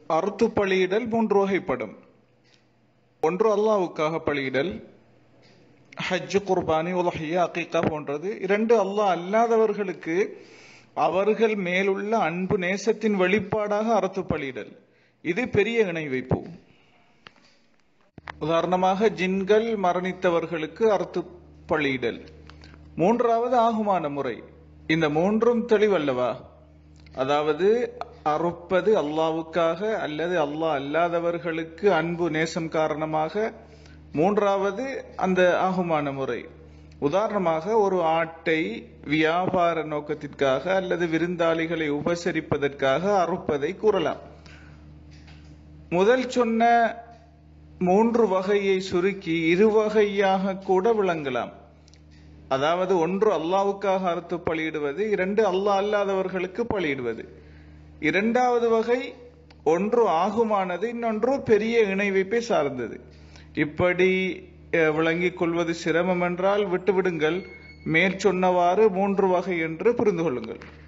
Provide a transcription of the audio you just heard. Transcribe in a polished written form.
அறுத்து பலியிடல் 3 வகைப்படும். ஒன்று அல்லாஹ்வுக்காக பலியிடல், ஹஜ், குர்பானி, உலஹியா, அகீகா போன்றது. 2 அல்லாஹ் அல்லாதவர்களுக்கு அவர்கள் மேலுள்ள அன்பு நேசத்தின் வெளிப்பாடாக அறுத்து பலியிடல். இது பெரிய இணை வைப்பு. உதாரணமாக ஜின்கள் மரணித்தவர்களுக்கு அறுத்து பலியிடல். 3வது ஆகுமான முறை. இந்த 3ம் தெளிவல்லவா? அதாவது அறுப்பது அல்லாஹ்வுக்காக அல்லது அல்லாஹ் அல்லாதவர்களுக்கு அன்பு நேசம் காரணமாக. 3வது அந்த ஆகுமான முறை. உதாரணமாக ஒரு ஆட்டை வியாபார நோக்கத்திற்காக அல்லது விருந்தாளிகளை உபசரிப்பதற்காக அறுப்பதை கூறலாம். முதல் சொன்ன 3 வகையை சுருக்கி 2 வகையாக கூட விளங்கலாம். அதாவது ஒன்று அல்லாஹ்வுக்காக அறுத்து பலியிடுவது, 2 அல்லாஹ் அல்லாதவர்களுக்கு பலியிடுவது. 2வது வகை ஒன்று ஆகுமானது, இன்னொன்று பெரிய இணை வைப்பை சார்ந்தது. இப்படி விளங்கிக் கொள்வது சிரமம் என்றால் விட்டுவிடுங்கள். மேற் சொன்னவாறு 3 வகை என்று புரிந்து கொள்ளுங்கள்.